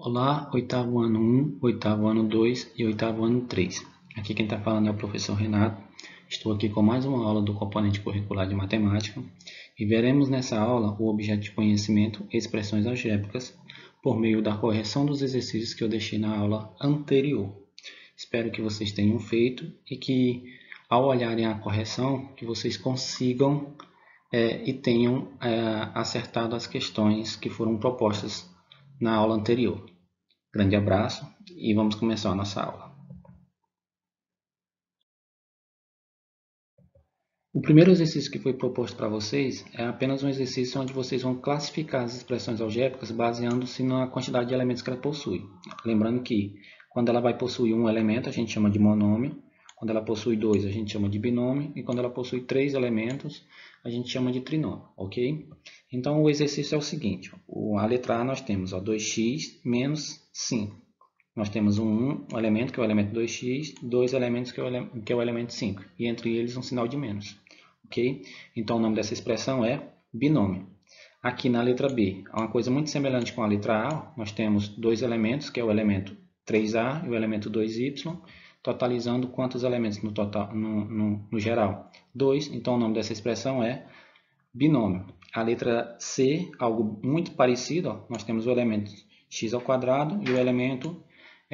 Olá, oitavo ano 1, oitavo ano 2 e oitavo ano 3. Aqui quem está falando é o professor Renato. Estou aqui com mais uma aula do componente curricular de matemática e veremos nessa aula o objeto de conhecimento expressões algébricas por meio da correção dos exercícios que eu deixei na aula anterior. Espero que vocês tenham feito e que ao olharem a correção que vocês consigam e tenham acertado as questões que foram propostas na aula anterior. Grande abraço e vamos começar a nossa aula. O primeiro exercício que foi proposto para vocês é apenas um exercício onde vocês vão classificar as expressões algébricas baseando-se na quantidade de elementos que ela possui. Lembrando que quando ela vai possuir um elemento, a gente chama de monômio. Quando ela possui dois, a gente chama de binômio. E quando ela possui três elementos, a gente chama de trinômio, ok? Então, o exercício é o seguinte. A letra A nós temos 2x menos 5. Nós temos um elemento, que é o elemento 2x, dois elementos, que é o elemento 5, e entre eles um sinal de menos. Ok? Então, o nome dessa expressão é binômio. Aqui na letra B, há uma coisa muito semelhante com a letra A. Nós temos dois elementos, que é o elemento 3A e o elemento 2y, totalizando quantos elementos no geral? 2. Então, o nome dessa expressão é binômio. A letra C, algo muito parecido. Nós temos o elemento x ao quadrado e o elemento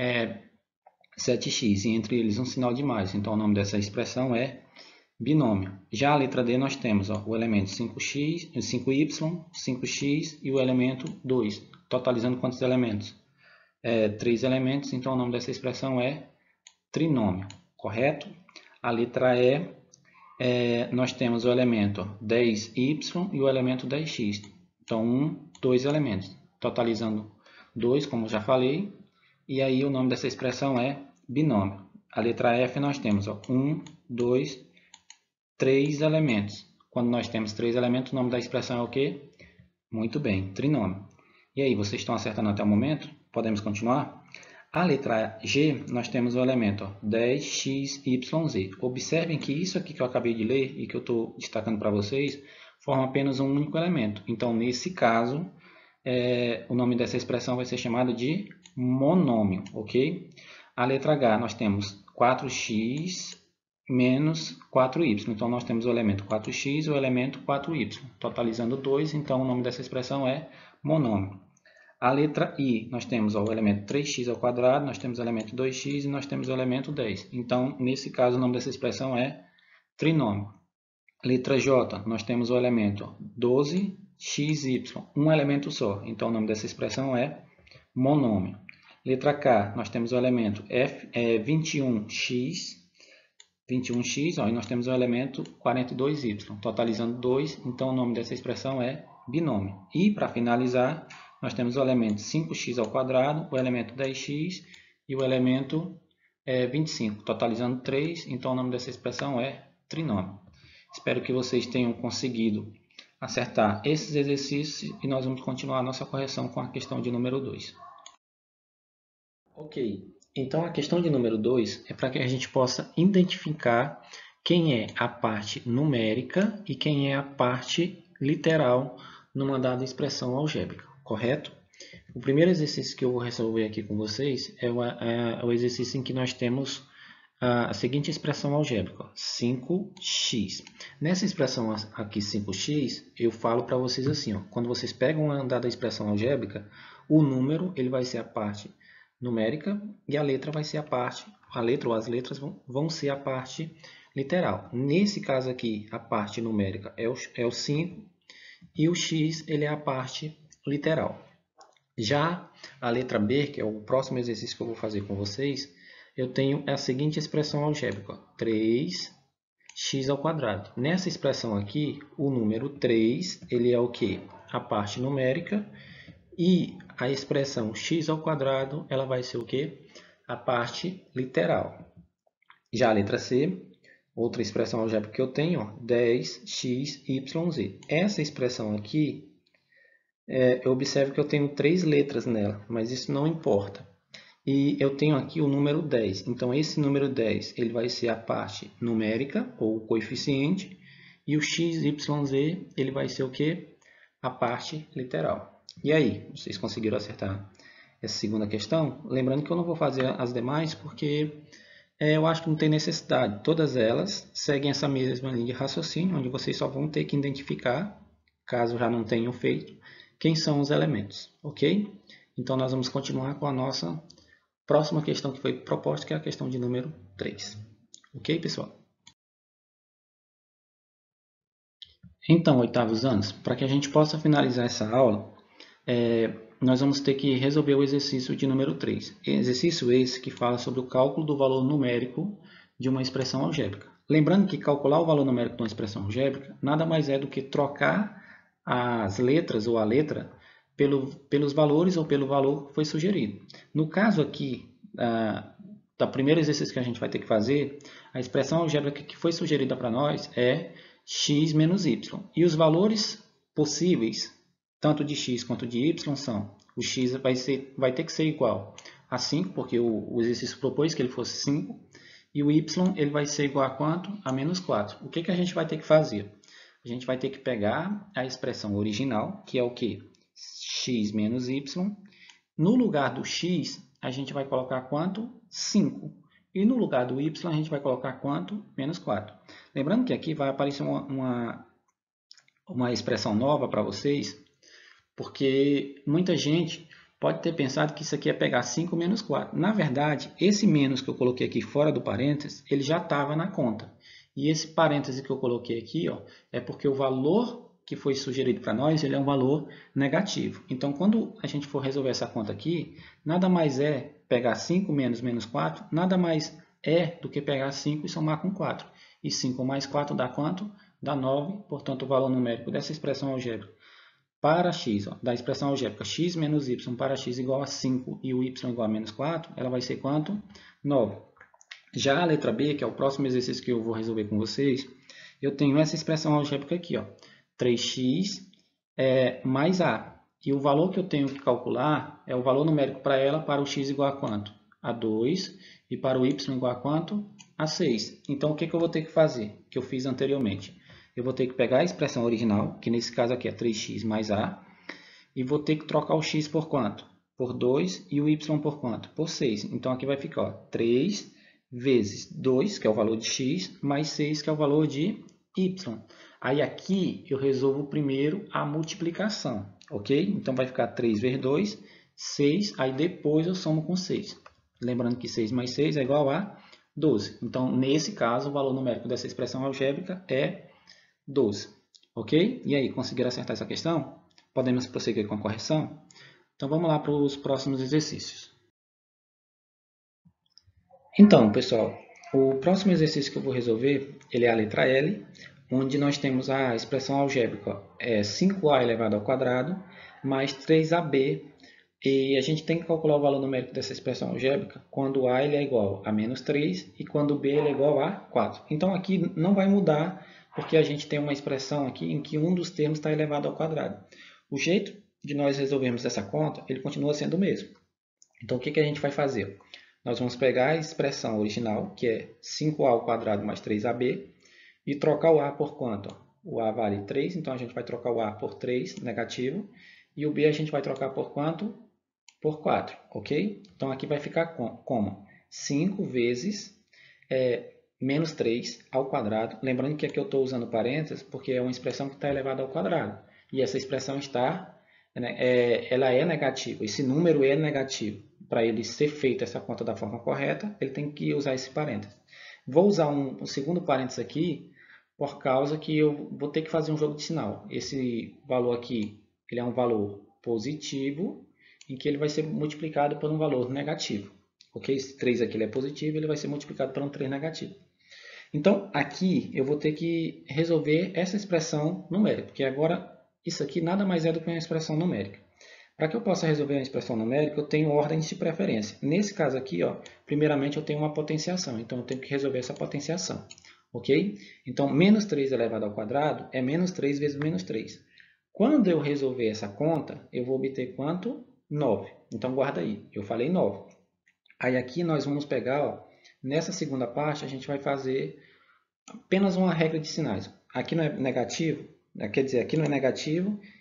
7x, e entre eles um sinal de mais. Então, o nome dessa expressão é binômio. Já a letra D, nós temos o elemento 5x, 5y, 5x e o elemento 2, totalizando quantos elementos? 3 elementos, então o nome dessa expressão é trinômio, correto? A letra E, nós temos o elemento 10y e o elemento 10x. Então, 2 elementos, totalizando 2, como já falei, e aí o nome dessa expressão é binômio. A letra F nós temos 1, 2, 3 elementos. Quando nós temos 3 elementos, o nome da expressão é o quê? Muito bem, trinômio. E aí, vocês estão acertando até o momento? Podemos continuar? A letra G, nós temos o elemento 10xyz. Observem que isso aqui que eu acabei de ler e que eu estou destacando para vocês, forma apenas um único elemento. Então, nesse caso, o nome dessa expressão vai ser chamado de monômio, ok? A letra H, nós temos 4x menos 4y. Então, nós temos o elemento 4x e o elemento 4y, totalizando 2. Então, o nome dessa expressão é monômio. A letra I, nós temos o elemento 3x ao quadrado, nós temos o elemento 2x e nós temos o elemento 10. Então, nesse caso, o nome dessa expressão é trinômio. Letra J, nós temos o elemento 12xy, um elemento só. Então, o nome dessa expressão é monômio. Letra K, nós temos o elemento 21x, e nós temos o elemento 42y, totalizando 2. Então, o nome dessa expressão é binômio. E, para finalizar, nós temos o elemento 5x ao quadrado, o elemento 10x e o elemento 25, totalizando 3. Então, o nome dessa expressão é trinômio. Espero que vocês tenham conseguido acertar esses exercícios e nós vamos continuar a nossa correção com a questão de número 2. Ok, então a questão de número 2 é para que a gente possa identificar quem é a parte numérica e quem é a parte literal numa dada expressão algébrica, correto? O primeiro exercício que eu vou resolver aqui com vocês é o exercício em que nós temos a seguinte expressão algébrica, 5x. Nessa expressão aqui, 5x, eu falo para vocês assim, quando vocês pegam uma dada expressão algébrica, o número ele vai ser a parte numérica e a letra vai ser a letra ou as letras vão ser a parte literal. Nesse caso aqui, a parte numérica é o 5 e o x ele é a parte literal. Já a letra B, que é o próximo exercício que eu vou fazer com vocês, eu tenho a seguinte expressão algébrica, 3x ao quadrado. Nessa expressão aqui, o número 3 ele é o quê? A parte numérica. E a expressão x ao quadrado, ela vai ser o quê? A parte literal. Já a letra C, outra expressão algébrica que eu tenho, 10xyz. Essa expressão aqui, eu observo que eu tenho 3 letras nela, mas isso não importa. E eu tenho aqui o número 10. Então, esse número 10 ele vai ser a parte numérica, ou coeficiente, e o xyz ele vai ser o quê? A parte literal. E aí, vocês conseguiram acertar essa segunda questão. Lembrando que eu não vou fazer as demais porque eu acho que não tem necessidade. Todas elas seguem essa mesma linha de raciocínio, onde vocês só vão ter que identificar, caso já não tenham feito, quem são os elementos, ok? Então, nós vamos continuar com a nossa próxima questão que foi proposta, que é a questão de número 3. Ok, pessoal? Então, oitavos anos, para que a gente possa finalizar essa aula, nós vamos ter que resolver o exercício de número 3. Exercício esse que fala sobre o cálculo do valor numérico de uma expressão algébrica. Lembrando que calcular o valor numérico de uma expressão algébrica nada mais é do que trocar as letras ou a letra pelos valores ou pelo valor que foi sugerido. No caso aqui, do primeiro exercício que a gente vai ter que fazer, a expressão algébrica que foi sugerida para nós é x menos y. E os valores possíveis, tanto de x quanto de y, são: o x vai ter que ser igual a 5, porque o exercício propôs que ele fosse 5, e o y ele vai ser igual a quanto? A menos 4. O que a gente vai ter que fazer? A gente vai ter que pegar a expressão original, que é o quê? X menos y. No lugar do x, a gente vai colocar quanto? 5. E no lugar do y, a gente vai colocar quanto? Menos 4. Lembrando que aqui vai aparecer uma expressão nova para vocês, porque muita gente pode ter pensado que isso aqui é pegar 5 menos 4. Na verdade, esse menos que eu coloquei aqui fora do parênteses, ele já estava na conta. E esse parêntese que eu coloquei aqui, ó, é porque o valor que foi sugerido para nós, ele é um valor negativo. Então, quando a gente for resolver essa conta aqui, nada mais é pegar 5 menos 4, nada mais é do que pegar 5 e somar com 4. E 5 mais 4 dá quanto? Dá 9, portanto, o valor numérico dessa expressão algébrica para x, ó, da expressão algébrica x menos y para x igual a 5 e o y igual a menos 4, ela vai ser quanto? 9. Já a letra B, que é o próximo exercício que eu vou resolver com vocês, eu tenho essa expressão algébrica aqui, ó, 3x mais a. E o valor que eu tenho que calcular é o valor numérico para ela para o x igual a quanto? A 2. E para o y igual a quanto? A 6. Então, o que eu vou ter que fazer? Que eu fiz anteriormente. Eu vou ter que pegar a expressão original, que nesse caso aqui é 3x mais a, e vou ter que trocar o x por quanto? Por 2 e o y por quanto? Por 6. Então, aqui vai ficar, ó, 3 vezes 2, que é o valor de x, mais 6, que é o valor de y. Aí aqui eu resolvo primeiro a multiplicação, ok? Então vai ficar 3 vezes 2, 6, aí depois eu somo com 6. Lembrando que 6 mais 6 é igual a 12. Então, nesse caso, o valor numérico dessa expressão algébrica é 12, ok? E aí, conseguiram acertar essa questão? Podemos prosseguir com a correção? Então, vamos lá para os próximos exercícios. Então, pessoal, o próximo exercício que eu vou resolver, ele é a letra L, onde nós temos a expressão algébrica 5a elevado ao quadrado mais 3ab, e a gente tem que calcular o valor numérico dessa expressão algébrica quando a ele é igual a menos 3 e quando b ele é igual a 4. Então aqui não vai mudar, porque a gente tem uma expressão aqui em que um dos termos está elevado ao quadrado. O jeito de nós resolvermos essa conta, ele continua sendo o mesmo. Então o que a gente vai fazer? Nós vamos pegar a expressão original, que é 5a ao quadrado mais 3ab, e trocar o a por quanto? O a vale 3, então a gente vai trocar o a por 3, negativo, e o b a gente vai trocar por quanto? Por 4, ok? Então aqui vai ficar como 5 vezes menos 3 ao quadrado. Lembrando que aqui eu estou usando parênteses porque é uma expressão que está elevada ao quadrado. E essa expressão ela é negativa, esse número é negativo. Para ele ser feita essa conta da forma correta, ele tem que usar esse parênteses. Vou usar um segundo parênteses aqui, por causa que eu vou ter que fazer um jogo de sinal. Esse valor aqui ele é um valor positivo, em que ele vai ser multiplicado por um valor negativo. Ok? Esse 3 aqui ele é positivo, ele vai ser multiplicado por um 3 negativo. Então, aqui eu vou ter que resolver essa expressão numérica, porque agora isso aqui nada mais é do que uma expressão numérica. Para que eu possa resolver uma expressão numérica, eu tenho ordens de preferência. Nesse caso aqui, ó, primeiramente eu tenho uma potenciação, então eu tenho que resolver essa potenciação. Ok? Então, menos 3 elevado ao quadrado é menos 3 vezes menos 3. Quando eu resolver essa conta, eu vou obter quanto? 9. Então, guarda aí. Eu falei 9. Aí aqui nós vamos pegar, ó, nessa segunda parte, a gente vai fazer apenas uma regra de sinais. Aqui não é negativo, quer dizer, aqui não é negativo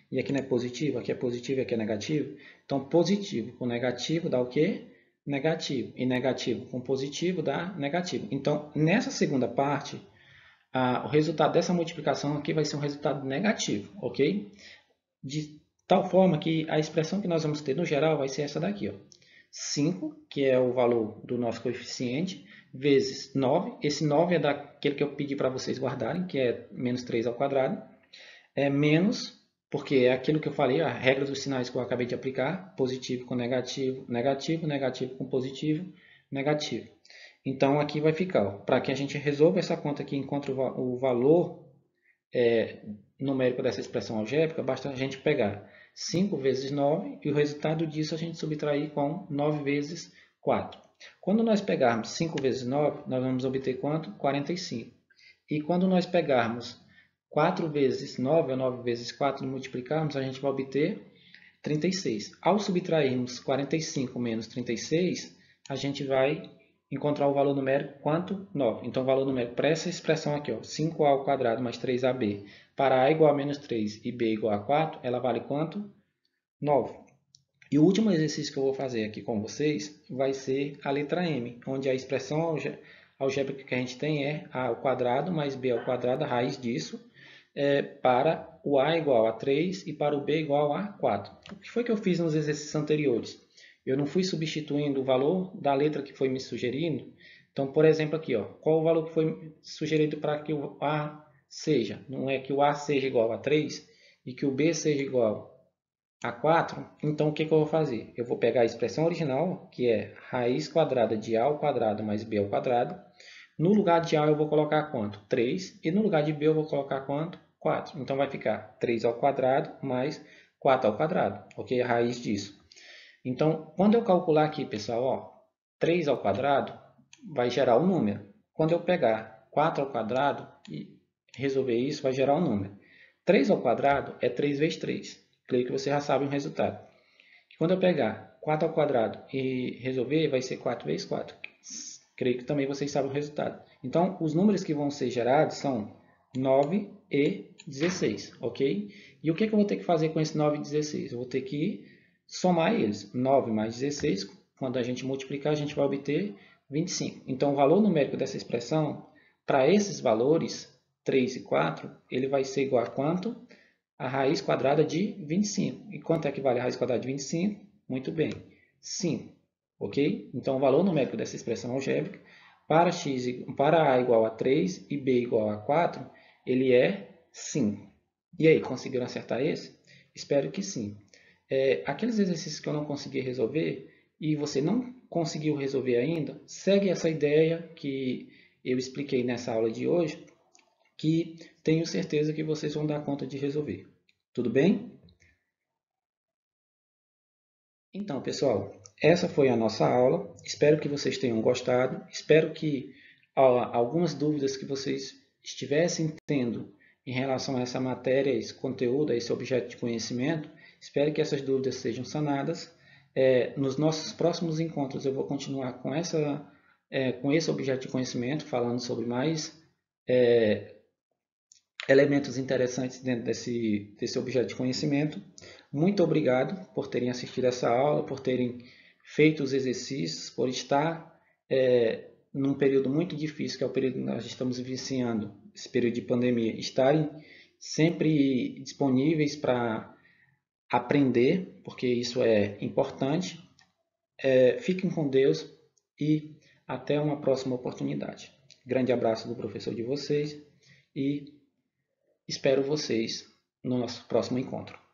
E aqui não é positivo, aqui é positivo e aqui é negativo. Então, positivo com negativo dá o quê? Negativo. E negativo com positivo dá negativo. Então, nessa segunda parte, o resultado dessa multiplicação aqui vai ser um resultado negativo, ok? De tal forma que a expressão que nós vamos ter no geral vai ser essa daqui, ó. 5, que é o valor do nosso coeficiente, vezes 9. Esse 9 é daquele que eu pedi para vocês guardarem, que é menos 3 ao quadrado. É menos, porque é aquilo que eu falei, a regra dos sinais que eu acabei de aplicar, positivo com negativo, negativo, negativo com positivo, negativo. Então, aqui vai ficar, para que a gente resolva essa conta aqui e encontre o valor numérico dessa expressão algébrica, basta a gente pegar 5 vezes 9 e o resultado disso a gente subtrair com 9 vezes 4. Quando nós pegarmos 5 vezes 9, nós vamos obter quanto? 45. E quando nós pegarmos 4 vezes 9 ou 9 vezes 4 e multiplicarmos, a gente vai obter 36. Ao subtrairmos 45 menos 36, a gente vai encontrar o valor numérico quanto? 9. Então, o valor numérico para essa expressão aqui, ó, 5a ao quadrado mais 3ab, para a igual a menos 3 e b igual a 4, ela vale quanto? 9. E o último exercício que eu vou fazer aqui com vocês vai ser a letra M, onde a expressão algébrica que a gente tem é a ao quadrado mais b ao quadrado, a raiz disso, para o a igual a 3 e para o b igual a 4. O que foi que eu fiz nos exercícios anteriores? Eu não fui substituindo o valor da letra que foi me sugerindo. Então, por exemplo, aqui, ó, qual o valor que foi sugerido para que o a seja? Não é que o a seja igual a 3 e que o b seja igual a 4. Então, o que eu vou fazer? Eu vou pegar a expressão original, que é raiz quadrada de a ao quadrado mais b ao quadrado. No lugar de a eu vou colocar quanto? 3. E no lugar de b eu vou colocar quanto? 4. Então, vai ficar 3 ao quadrado mais 4 ao quadrado. Ok? A raiz disso. Então, quando eu calcular aqui, pessoal, ó, 3 ao quadrado vai gerar um número. Quando eu pegar 4 ao quadrado e resolver isso, vai gerar um número. 3 ao quadrado é 3 vezes 3. Creio que você já sabe o resultado. Quando eu pegar 4 ao quadrado e resolver, vai ser 4 vezes 4. Creio que também vocês sabem o resultado. Então, os números que vão ser gerados são 9 e 16, ok? E o que eu vou ter que fazer com esse 9 e 16? Eu vou ter que somar eles. 9 mais 16, quando a gente multiplicar, a gente vai obter 25. Então, o valor numérico dessa expressão, para esses valores, 3 e 4, ele vai ser igual a quanto? A raiz quadrada de 25. E quanto é que vale a raiz quadrada de 25? Muito bem, 5. Ok? Então, o valor numérico dessa expressão algébrica, para a igual a 3 e b igual a 4, ele é 5. E aí, conseguiram acertar esse? Espero que sim. Aqueles exercícios que eu não consegui resolver e você não conseguiu resolver ainda, segue essa ideia que eu expliquei nessa aula de hoje, que tenho certeza que vocês vão dar conta de resolver. Tudo bem? Então, pessoal, essa foi a nossa aula. Espero que vocês tenham gostado. Espero que algumas dúvidas que vocês estivessem tendo em relação a essa matéria, a esse conteúdo, a esse objeto de conhecimento, espero que essas dúvidas sejam sanadas. Nos nossos próximos encontros eu vou continuar com esse objeto de conhecimento, falando sobre mais elementos interessantes dentro desse objeto de conhecimento. Muito obrigado por terem assistido essa aula, por terem feito os exercícios, por estar num período muito difícil, que é o período que nós estamos vivenciando, esse período de pandemia, estarem sempre disponíveis para aprender, porque isso é importante. Fiquem com Deus e até uma próxima oportunidade. Grande abraço do professor de vocês e espero vocês no nosso próximo encontro.